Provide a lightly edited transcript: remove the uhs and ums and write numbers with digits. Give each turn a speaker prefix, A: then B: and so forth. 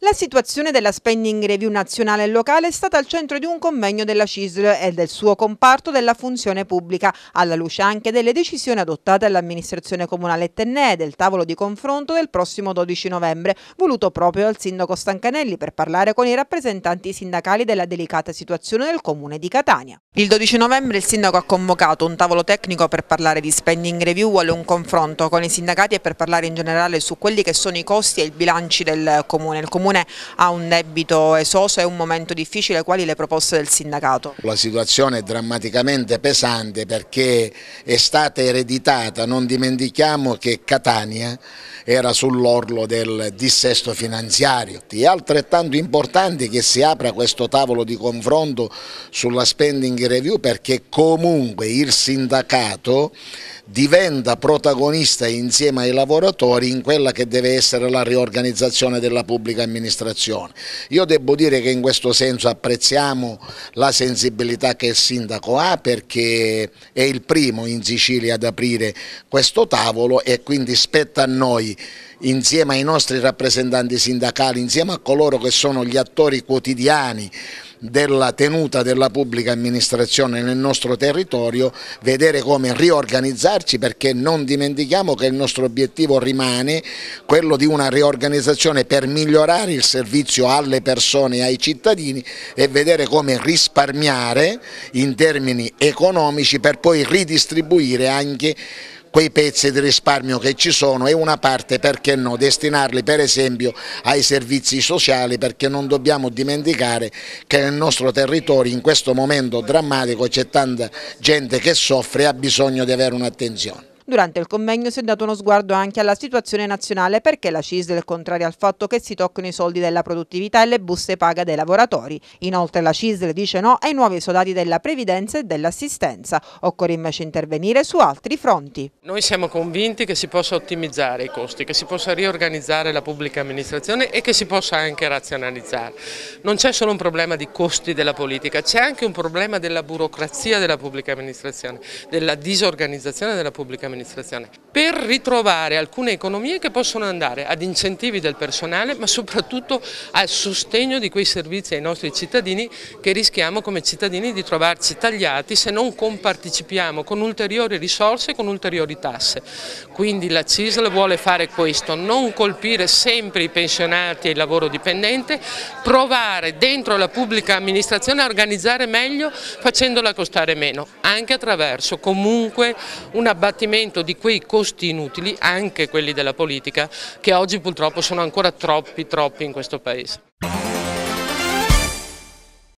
A: La situazione della spending review nazionale e locale è stata al centro di un convegno della CISL e del suo comparto della funzione pubblica, alla luce anche delle decisioni adottate dall'amministrazione comunale Tennè e del tavolo di confronto del prossimo 12 novembre, voluto proprio dal sindaco Stancanelli per parlare con i rappresentanti sindacali della delicata situazione del comune di Catania. Il 12 novembre il sindaco ha convocato un tavolo tecnico per parlare di spending review, vuole un confronto con i sindacati e per parlare in generale su quelli che sono i costi e i bilanci del comune. Il comune ha un debito esoso e un momento difficile. Quali le proposte del sindacato?
B: La situazione è drammaticamente pesante perché è stata ereditata, non dimentichiamo che Catania era sull'orlo del dissesto finanziario. È altrettanto importante che si apra questo tavolo di confronto sulla spending review perché comunque il sindacato diventa protagonista insieme ai lavoratori in quella che deve essere la riorganizzazione della pubblica amministrazione. Io devo dire che in questo senso apprezziamo la sensibilità che il sindaco ha perché è il primo in Sicilia ad aprire questo tavolo e quindi spetta a noi, insieme ai nostri rappresentanti sindacali, insieme a coloro che sono gli attori quotidiani della tenuta della pubblica amministrazione nel nostro territorio, vedere come riorganizzarci, perché non dimentichiamo che il nostro obiettivo rimane quello di una riorganizzazione per migliorare il servizio alle persone e ai cittadini e vedere come risparmiare in termini economici per poi ridistribuire anche quei pezzi di risparmio che ci sono e una parte, perché no, destinarli per esempio ai servizi sociali, perché non dobbiamo dimenticare che nel nostro territorio in questo momento drammatico c'è tanta gente che soffre e ha bisogno di avere un'attenzione.
A: Durante il convegno si è dato uno sguardo anche alla situazione nazionale perché la CISL è contraria al fatto che si tocchino i soldi della produttività e le buste paga dei lavoratori. Inoltre la CISL dice no ai nuovi esodati della previdenza e dell'assistenza. Occorre invece intervenire su altri fronti.
C: Noi siamo convinti che si possa ottimizzare i costi, che si possa riorganizzare la pubblica amministrazione e che si possa anche razionalizzare. Non c'è solo un problema di costi della politica, c'è anche un problema della burocrazia della pubblica amministrazione, della disorganizzazione della pubblica amministrazione, per ritrovare alcune economie che possono andare ad incentivi del personale ma soprattutto al sostegno di quei servizi ai nostri cittadini che rischiamo come cittadini di trovarci tagliati se non compartecipiamo con ulteriori risorse e con ulteriori tasse. Quindi la CISL vuole fare questo, non colpire sempre i pensionati e il lavoro dipendente, provare dentro la pubblica amministrazione a organizzare meglio facendola costare meno, anche attraverso comunque un abbattimento di quei costi inutili, anche quelli della politica, che oggi purtroppo sono ancora troppi in questo Paese.